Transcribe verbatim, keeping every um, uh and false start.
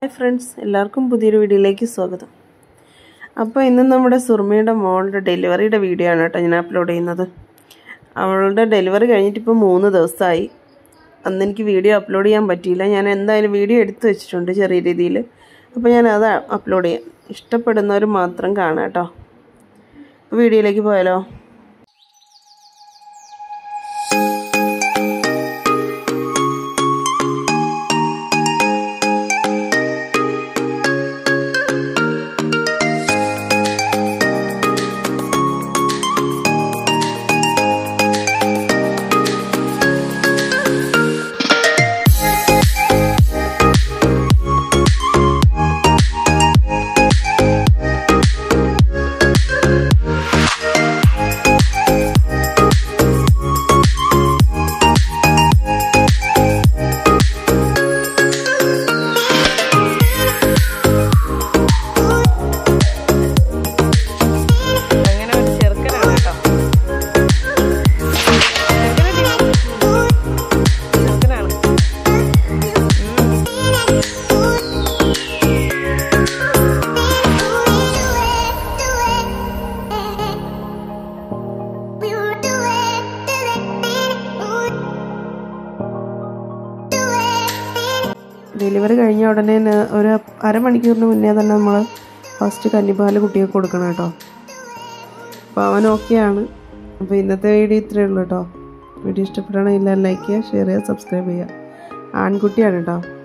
Hi friends, എല്ലാവർക്കും പുതിയൊരു വീഡിയോയിലേക്ക് സ്വാഗതം. അപ്പോൾ ഇന്ന് നമ്മുടെ സുർമയുടെ മോളുടെ ഡെലിവറിയുടെ വീഡിയോ ആണ് കേട്ടോ ഞാൻ അപ്ലോഡ് ചെയ്യുന്നത്. അവളുടെ ഡെലിവറി കഴിഞ്ഞിട്ട് ഇപ്പോൾ മൂന്ന് ദിവസമായി. അന്ന് എനിക്ക് വീഡിയോ അപ്ലോഡ് ചെയ്യാൻ പറ്റിയില്ല. ഞാൻ എന്തായാലും വീഡിയോ എടുത്തു വെച്ചിട്ടുണ്ട് ചെറിയ രീതിയിൽ. അപ്പോൾ ഞാൻ അത് അപ്ലോഡ് ചെയ്യാം. ഇഷ്ടപ്പെടുന്നവർ മാത്രം കാണാം കേട്ടോ. വീഡിയോയിലേക്ക് പോയാലോ. ഡെലിവറി കഴിഞ്ഞ ഉടനെ ഒരു അരമണിക്കൂറിന് മുന്നേ തന്നെ നമ്മൾ ഫസ്റ്റ് കന്നിപ്പാൽ കുട്ടികൾക്ക് കൊടുക്കണം കേട്ടോ. അപ്പോൾ അവൻ ഓക്കെയാണ്. അപ്പോൾ ഇന്നത്തെ വീഡിയോ ഇത്രയേ ഉള്ളൂ കേട്ടോ. വീഡിയോ ഇഷ്ടപ്പെടുകയാണെങ്കിൽ എല്ലാവരും ലൈക്ക് ചെയ്യുക, ഷെയർ ചെയ്യുക, സബ്സ്ക്രൈബ് ചെയ്യുക. ആൺകുട്ടിയാണ് കേട്ടോ.